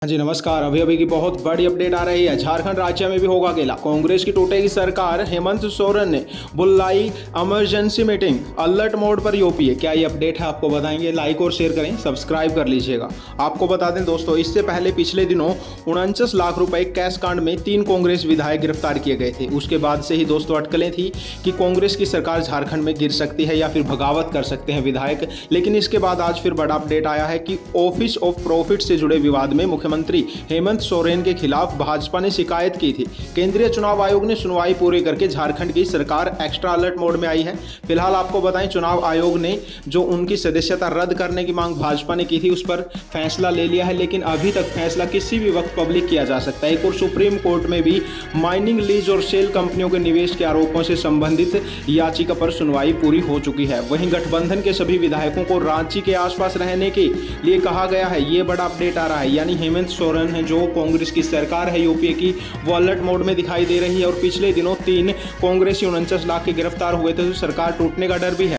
हाँ जी नमस्कार। अभी अभी की बहुत बड़ी अपडेट आ रही है। झारखंड राज्य में भी होगा अकेला, कांग्रेस की टूटेगी सरकार। हेमंत सोरेन ने बुलाई इमरजेंसी मीटिंग, अलर्ट मोड पर यूपीए। क्या ये अपडेट है आपको बताएंगे। लाइक और शेयर करें, सब्सक्राइब कर लीजिएगा। आपको बता दें दोस्तों, इससे पहले पिछले दिनों 49 लाख रुपए कैश कांड में 3 कांग्रेस विधायक गिरफ्तार किए गए थे। उसके बाद से ही दोस्तों अटकलें थी कि कांग्रेस की सरकार झारखंड में गिर सकती है या फिर बगावत कर सकते हैं विधायक। लेकिन इसके बाद आज फिर बड़ा अपडेट आया है कि ऑफिस ऑफ प्रॉफिट से जुड़े विवाद में मुख्यमंत्री हेमंत सोरेन के खिलाफ भाजपा ने शिकायत की थी। केंद्रीय चुनाव आयोग ने सुनवाई पूरी करके झारखंड की सरकार एक्स्ट्रा अलर्ट मोड में आई है। फिलहाल आपको बताएं, चुनाव आयोग ने जो उनकी सदस्यता रद्द करने की मांग भाजपा ने की थी, उस पर फैसला ले लिया है। लेकिन अभी तक फैसला किसी भी वक्त पब्लिक किया जा सकता है। एक और सुप्रीम कोर्ट में भी माइनिंग, लीज और सेल कंपनियों के निवेश के आरोपों से संबंधित याचिका पर सुनवाई पूरी हो चुकी है। वहीं गठबंधन के सभी विधायकों को रांची के आसपास रहने के लिए कहा गया है। ये बड़ा अपडेट आ रहा है, यानी हेमंत सोरेन है जो कांग्रेस की सरकार है यूपीए की, वो अलर्ट मोड में दिखाई दे रही है। और पिछले दिनों 3 कांग्रेसी 49 लाख के गिरफ्तार हुए थे, तो सरकार टूटने का डर भी है।